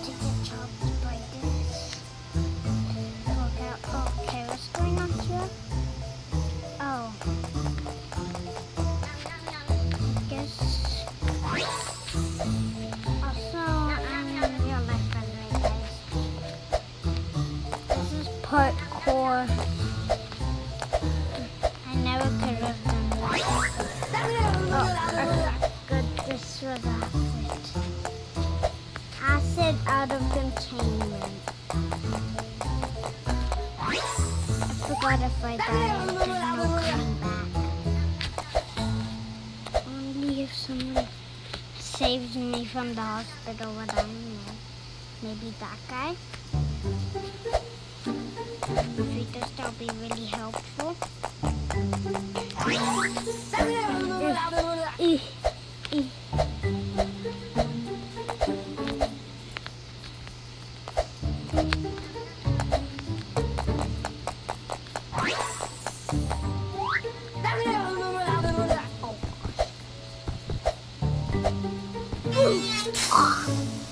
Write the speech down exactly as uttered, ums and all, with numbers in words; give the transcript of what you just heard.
to get chopped by this. Look out. Okay, what's going on here? Oh. I guess. Also, I'm in real life, by the way, guys. This is parkour. I never could have done this. Oh, I forgot this was acid. Acid out of containment. I forgot if I die, there's no coming back. Only if someone saves me from the hospital, but I don't know. Maybe that guy? If he does, that'll be really helpful. E, e. Oh.